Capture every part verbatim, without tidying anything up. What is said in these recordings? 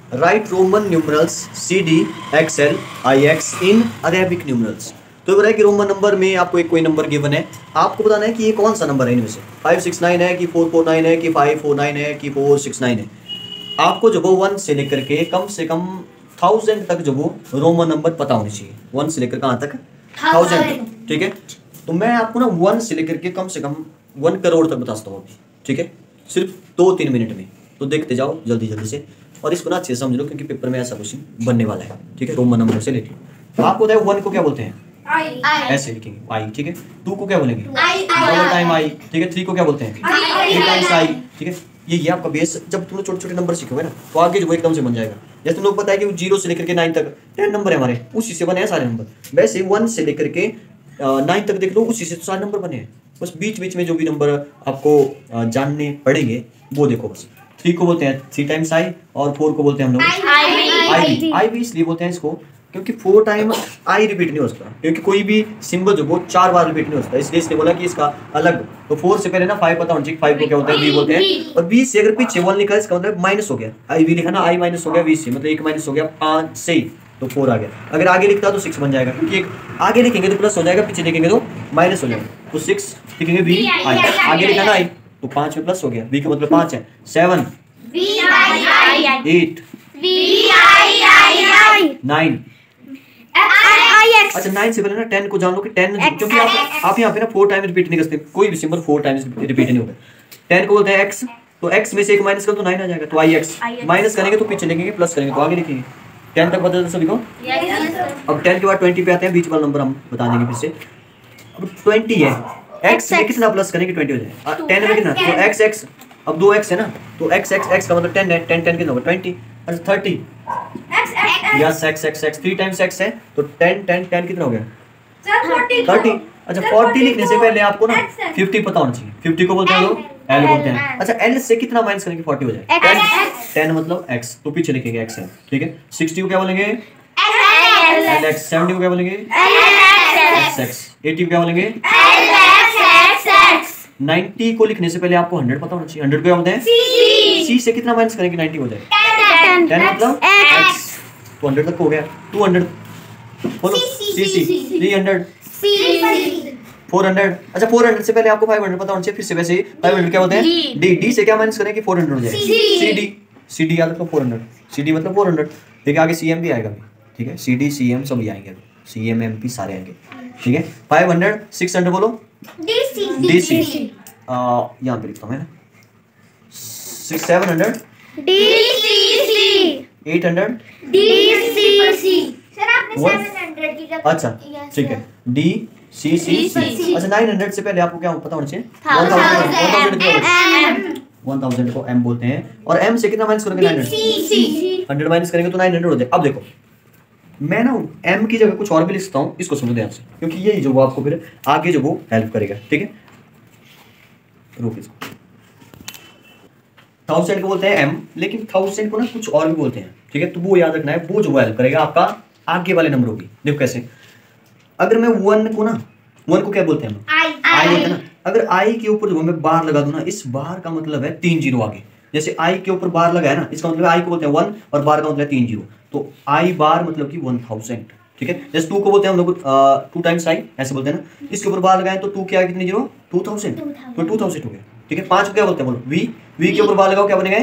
Right Roman numerals C D X L I X in Arabic numerals. तो बोला है कि रोमन नंबर में आपको एक कोई नंबर गिवन है, आपको बताना है कि ये कौन सा नंबर है इनमें से, फाइव सिक्स नाइन है कि फोर फोर नाइन है कि फाइव फोर नाइन है कि फोर सिक्स नाइन है। आपको जो वो वन से लेकर के कम से कम थाउजेंड तक जो वो रोमन नंबर पता होनी चाहिए, वन से लेकर कहाँ तक, थाउजेंड तक, ठीक है। तो मैं आपको ना वन से लेकर के कम से कम वन करोड़ तक बता सकता हूँ अभी, ठीक है, सिर्फ दो तीन मिनट में। तो देखते जाओ जल्दी जल्दी से, और इसको ना अच्छे से समझ लो क्योंकि पेपर में ऐसा क्वेश्चन बनने वाला है, ठीक है। रोमन नंबर से लेके तो आपको बताया वन को क्या बोलते हैं, आई, ऐसे लिखेंगे आई, ठीक है। टू को क्या बोलेंगे, डबल टाइम आई, ठीक है। थ्री को क्या बोलते हैं, थ्री टाइम्स आई, ठीक है। ये ये आपका बेस, जब तुम लोग छोटे छोटे नंबर सीखोगे ना तो आगे जो वो एकदम से बन जाएगा। जैसे तुम लोग पता है कि जीरो से लेकर के नाइन तक टेन नंबर है हमारे, उसी से बने हैं सारे नंबर। वैसे वन से लेकर के नाइन तक देख लो, उसी से सारे नंबर बने हैं। बस बीच बीच में जो भी नंबर आपको जानने पड़ेंगे वो देखो बस। थ्री को बोलते हैं थ्री टाइम्स आई, और फोर को बोलते हैं हम लोग आई भी। आई भी इसलिए बोलते हैं इसको क्योंकि फोर टाइम आई रिपीट नहीं हो सकता, क्योंकि कोई भी सिंबल जो वो चार बार रिपीट नहीं हो सकता, इसलिए इसने बोला कि इसका अलग। तो फोर से पहले ना फाइव पता होना चाहिए, फाइव को क्या होता है, वी बोलते हैं। और वी से अगर पीछे वन लिखा है इसका मतलब माइनस हो गया, आई वी लिखा ना, आई माइनस हो गया वी से, मतलब एक माइनस हो गया पाँच से ही, तो फोर आ गया। अगर आगे लिखता तो सिक्स बन जाएगा, क्योंकि एक आगे लिखेंगे तो प्लस हो जाएगा, पीछे लिखेंगे तो माइनस हो जाएगा। तो सिक्स लिखेंगे वी आई, आगे लिखा ना आई तो पाँच में प्लस हो गया, वी का मतलब पाँच है। Seven, eight, nine. अच्छा नाइन से पहले ना टेन को जान लो कि टेन, क्योंकि आप आप यहाँ पे ना फोर टाइम रिपीट नहीं कर सकते, कोई भी सिंबल फोर टाइम्स रिपीट नहीं होगा। टेन को बोलते हैं एक्स, तो एक्स में से एक माइनस कर तो नाइन आ जाएगा, तो आई एक्स। माइनस करेंगे तो पीछे लिखेंगे, प्लस करेंगे तो आगे लिखेंगे। टेन तक बता सभी को। अब टेन के बाद ट्वेंटी पे आते हैं, बीच वाला नंबर हम बता देंगे फिर से। अब ट्वेंटी है, एक्स में कितना प्लस करेंगे ट्वेंटी हो जाए, टेन में कितना, तो एक्स एक्स, अब दो एक्स है ना, तो एक्स एक्स एक्स का मतलब टेन है, टेन टेन कितना होगा ट्वेंटी। अच्छा thirty, yes X X X three times X है, तो टेन टेन टेन कितना हो गया, थर्टी। अच्छा फोर्टी लिखने से पहले आपको ना फिफ्टी पता होना चाहिए। फिफ्टी को बोलते हैं लोग एल बोलते हैं। अच्छा एल से कितना माइनस करेंगे फोर्टी हो जाए, टेन मतलब एक्स, तो पीछे लिखेंगे एक्स है, ठीक है। सिक्सटी को क्या बोलेंगे, एल एक्स। सेवेंटी को क्या बोलेंगे, एक्स एक्स। एटी को क्या बोलेंगे, नाइंटी को लिखने से पहले आपको हंड्रेड पता होना चाहिए। हंड्रेड को क्या बोलते हैं, सी से कितना माइनस करेंगे नाइंटी हो जाए, टेन मतलब एक्स, तो हंड्रेड तक हो गया। टू हंड्रेड बोलो, C C. Three hundred, four hundred. अच्छा फोर हंड्रेड से पहले आपको फाइव हंड्रेड पता होना चाहिए, फिर से वैसे ही फाइव हंड्रेड क्या होते हैं, डी। डी से क्या माइनस करें कि फोर हंड्रेड हो जाए, सी डी। सी डी याद रखो फोर हंड्रेड, सी डी मतलब फोर हंड्रेड, ठीक है। आगे सी एम भी आएगा अभी, ठीक है। सी डी सी एम सब आएंगे अभी, सी एम एम पी सारे आएंगे, ठीक है। फाइव हंड्रेड, सिक्स हंड्रेड बोलो, डी सी। यहाँ पे लिखता हूँ मैं, six seven hundred, D C C. Eight hundred, D C C. Sir आपने सेवन हंड्रेड की जगह, अच्छा ठीक है, डी सी सी सी। अच्छा नाइन हंड्रेड से पहले आपको क्या पता होना चाहिए, वन थाउजेंड को एम बोलते हैं। और एम से कितना माइनस करोगे, नाइन हंड्रेड। हंड्रेड माइनस करेंगे तो नाइन हंड्रेड हो जाए। अब देखो मैं ना एम की जगह कुछ और भी लिख सकता हूँ, इसको समझो ध्यान से, क्योंकि यही जो वो आपको फिर आगे जो वो हेल्प करेगा, ठीक है। रोक इसको। थाउजेंड को बोलते हैं एम, लेकिन थाउजेंड को ना कुछ और भी बोलते हैं, ठीक है। तो वो याद रखना है, वो जो वो हेल्प करेगा आपका आगे वाले नंबरों की। देखो कैसे, अगर मैं वन को ना, वन को क्या बोलते हैं, आई आई बोलते हैं ना। अगर आई के ऊपर जो मैं बार लगा दूं ना, इस बार का मतलब है तीन जीरो आगे। जैसे आई के ऊपर बार लगा है ना, इसका मतलब आई को बोलते हैं वन, और बार का मतलब है तीन जीरो, तो आई बार मतलब कि वन थाउजेंड, ठीक है। जैसे टू को बोलते हैं हम लोग टू टाइम्स आई, ऐसे बोलते हैं ना। इसके ऊपर बार लगाए तो टू क्या कितनी जीरो, टू थाउजेंड, तो टू थाउजेंड हो गया, ठीक है। पांच को क्या बोलते हैं बोलो, वी। वी के ऊपर बार लगाओ क्या बनेगा,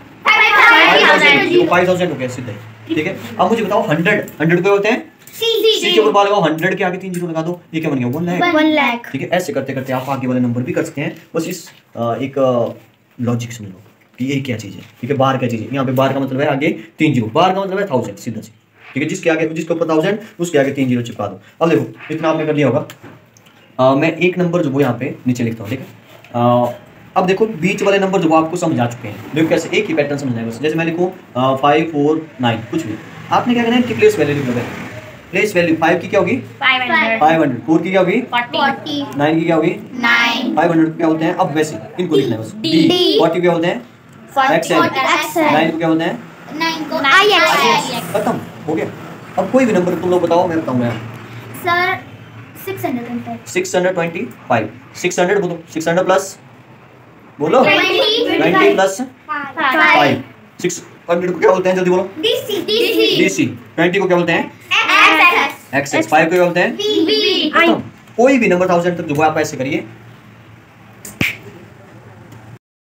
फाइव थाउजेंड हो गया सीधा, ठीक है। अब मुझे बताओ हंड्रेड, हंड्रेड को बोलते हैं सी के ऊपर बार लगाओ, हंड्रेड के आगे तीन जीरो लगा दो, ये क्या बन गया, वन लाख, वन लाख, ठीक है। ऐसे करते करते आप आगे वाले नंबर भी कर सकते हैं। बस इस एक लॉजिक समझ लो कि ये क्या चीज है, ठीक है। बार क्या चीज है, यहाँ पे बार का मतलब है आगे तीन जीरो, बार का मतलब है थाउजेंड, सीधा सी, ठीक है। जिसके आगे, जिसके ऊपर थाउजेंड उसके आगे तीन जीरो चिपका दो। अब देखो इतना आपने कर लिया होगा। आ, मैं एक नंबर जो वो यहाँ पे नीचे लिखता हूँ, ठीक है। अब देखो बीच वाले नंबर जो वो आपको समझ आ चुके हैं। देखो कैसे, एक ही पैटर्न समझना है बस। जैसे मैं लिखूँ फाइव फोर नाइन, कुछ भी आपने क्या करना है कि प्लेस वैल्यू लिखना है। प्लेस वैल्यू फाइव की क्या होगी, फाइव हंड्रेड। फोर की क्या होगी, फोर्टी। नाइन की क्या होगी, नाइन। फाइव हंड्रेड क्या बोलते हैं, अब वैसे इनको लिखना है बस, डी। फोर्टी क्या बोलते हैं, एक्सएल। नाइन को क्या बोलते हैं, नाइन को आई एक्स। खत्म हो गया। अब कोई भी नंबर तुम लोग बताओ, मैं बताऊंगा sir. Six hundred six hundred twenty five. Six hundred बोलो, सिक्स हंड्रेड प्लस बोलो, twenty plus five. Six hundred को क्या बोलते हैं, जल्दी बोलो। DC DC DC. ट्वेंटी को क्या बोलते हैं, एक्स एक्सएस। फाइव को क्या बोलते हैं, वी खत्म। कोई भी नंबर थाउजेंड तक जो है आप ऐसे करिए,